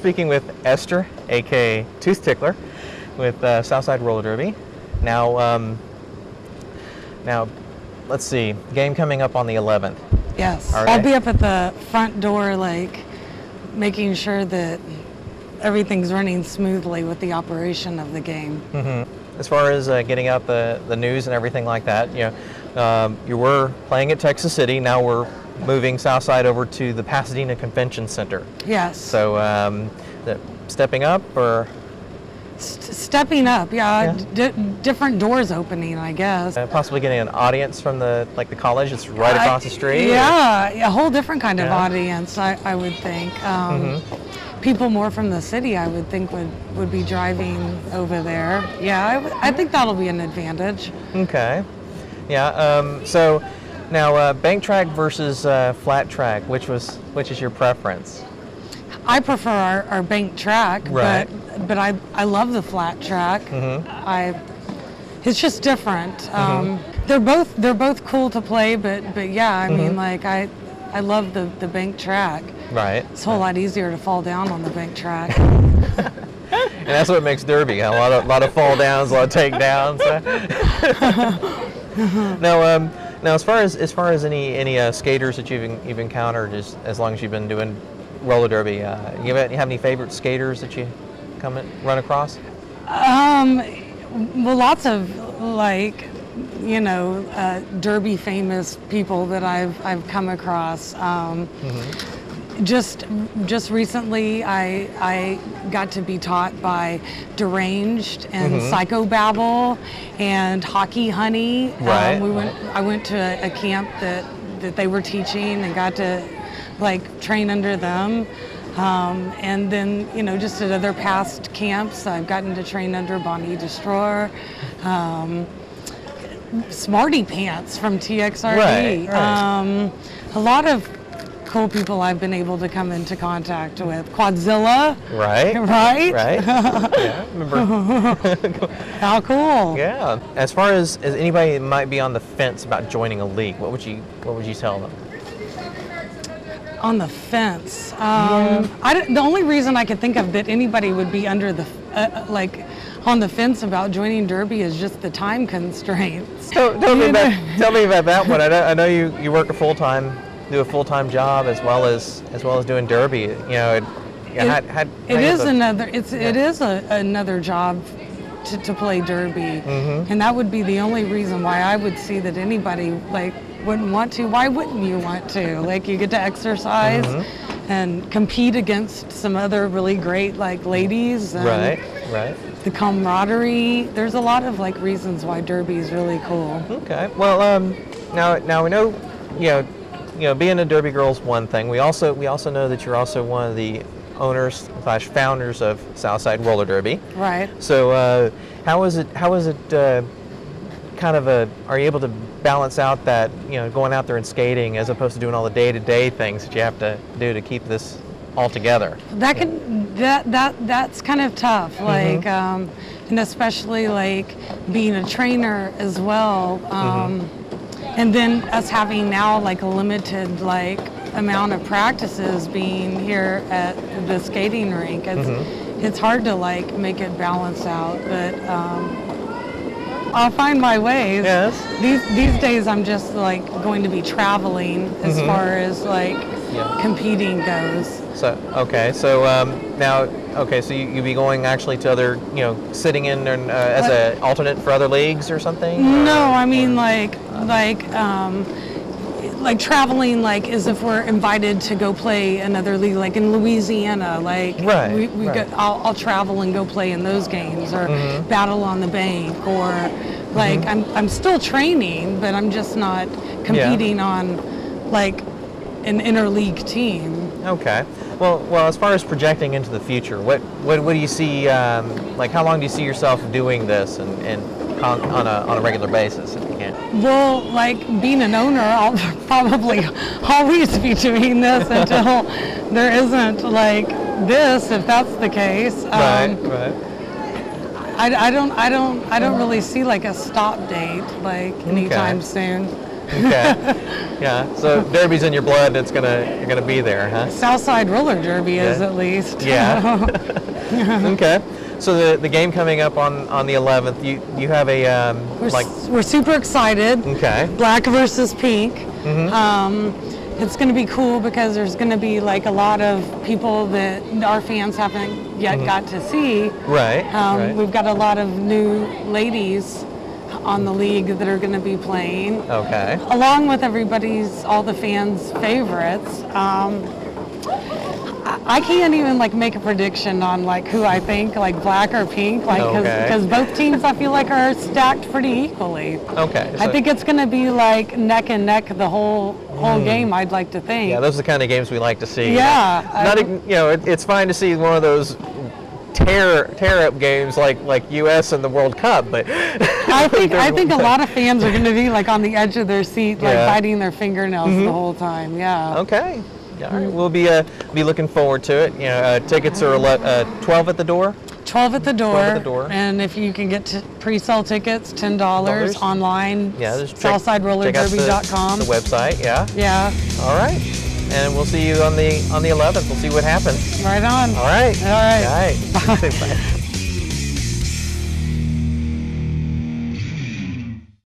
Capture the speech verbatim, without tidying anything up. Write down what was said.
speaking with Esther, aka Tooth Tickler, with uh, Southside Roller Derby. Now, um, now, let's see, game coming up on the eleventh. Yes, All I'll right. be up at the front door, like, making sure that everything's running smoothly with the operation of the game. Mm-hmm. As far as uh, getting out the, the news and everything like that, you know, um, you were playing at Texas City. Now we're moving Southside over to the Pasadena Convention Center. Yes. So, um, the, stepping up, or St- stepping up, yeah, Yeah. D- different doors opening, I guess. uh, possibly getting an audience from the like the college that's right across the street. or- Yeah, a whole different kind of Yeah. audience, I, I would think. Um, Mm-hmm. People more from the city, I would think, would, would be driving over there. Yeah, I, w- I think that'll be an advantage. Okay. Yeah. Um, so now, uh, bank track versus uh, flat track, which was which is your preference? I prefer our, our bank track, Right. but but I, I love the flat track. Mhm. I it's just different. Um, they're both they're both cool to play, but but yeah, I mean, like I I love the, the bank track. Right. It's a whole lot easier to fall down on the bank track. And that's what makes Derby. A lot of lot of fall downs, a lot of takedowns. now, um, now as far as as far as any any uh, skaters that you've en- you've encountered, just as long as you've been doing roller derby, uh, you have, you have any favorite skaters that you come in, run across? Um, well, lots of like, you know, uh, derby famous people that I've I've come across. Um, Just just recently, I I got to be taught by Deranged and Psychobabble and Hockey Honey. Right. Um, we went. I went to a, a camp that that they were teaching and got to like train under them. Um, and then, you know, just at other past camps, I've gotten to train under Bonnie Destroyer, um, Smarty Pants from T X R D. Right, right. Um, a lot of cool people I've been able to come into contact with. Quadzilla. Right. Right? Right. Yeah. Remember. How cool. Yeah. As far as, as anybody that might be on the fence about joining a league, what would you what would you tell them? On the fence. Um, I don't- the only reason I could think of that anybody would be under the, uh, like, on the fence about joining Derby is just the time constraints. Tell, tell me You about know? tell me about that one. I know, I know you, you work a full time, do a full time job as well as as well as doing Derby. You know, it, yeah, It- had, had, It had is the- another. It's it Yeah. is a, another job to, to play Derby, Mm-hmm. and that would be the only reason why I would see that anybody like wouldn't want to. Why wouldn't you want to? Like, you get to exercise Mm-hmm. and compete against some other really great like ladies. And Right. Right. The camaraderie. There's a lot of like reasons why Derby is really cool. Okay. Well, um, now now we know, you know, you know, being a Derby girl is one thing. We also we also know that you're also one of the owners slash founders of Southside Roller Derby. Right. So uh, how is it? How is it? Uh, kind of a? Are you able to balance out that, you know, going out there and skating as opposed to doing all the day-to-day things that you have to do to keep this all together? That can that that that's kind of tough. Mm-hmm. Like, um, and especially like being a trainer as well. Um, Mm-hmm. And then us having now like a limited like amount of practices being here at the skating rink. It's Mm-hmm. it's hard to like make it balance out, but. Um, I'll find my ways. Yes. These these days I'm just like going to be traveling as Mhm. far as like Yeah. competing goes. So okay, so um, now okay, so you you be going actually to other, you know, sitting in and, uh, as a alternate for other leagues or something? No, Or- I mean or- like like um like traveling like as if we're invited to go play another league like in Louisiana, like Right, we, we right. go, I'll, I'll travel and go play in those games or Mhm. battle on the bank or like Mm-hmm. I'm I'm still training, but I'm just not competing on like an interleague team. Okay. Well, well, as far as projecting into the future, what what, what do you see? Um, like, how long do you see yourself doing this and, and on, on a on a regular basis, if you can? Well, like being an owner, I'll probably always be doing this until there isn't like this, if that's the case. Right. Um, Right. I, I don't, I don't, I don't really see like a stop date like anytime soon. Okay. Yeah. So Derby's in your blood. It's gonna you're gonna be there, huh? Southside Roller Derby is Yeah. at least. Yeah. Okay. So the the game coming up on on the eleventh. You you have a um, We're, like s- we're super excited. okay. Black versus pink. Um, it's going to be cool because there's going to be like a lot of people that our fans haven't yet got to see. Right. Um, right. We've got a lot of new ladies on the league that are going to be playing, Okay. along with everybody's, all the fans' favorites. Um, I I can't even like make a prediction on like who I think like black or pink, like because Okay. both teams I feel like are stacked pretty equally. Okay. I so- think it's going to be like neck and neck the whole whole game. I'd like to think. Yeah, those are the kind of games we like to see. Yeah, Not, I- e- you know, it, it's fine to see one of those tear tear up games like like U S and the World Cup, but I think I think a lot of fans are going to be like on the edge of their seat, like Yeah. biting their fingernails the whole time. Yeah. Okay. All right. We'll be uh, be looking forward to it. You know, uh, tickets are ele- uh, twelve at the door. twelve at the door. at the door. And if you can get t- pre-sale tickets, ten dollars Dollars. online. Yeah, just check, southside roller check out derby dot com. the, the website. Yeah. Yeah. All right. And we'll see you on the on the eleventh. We'll see what happens. Right on. All right. All right. All right. Bye.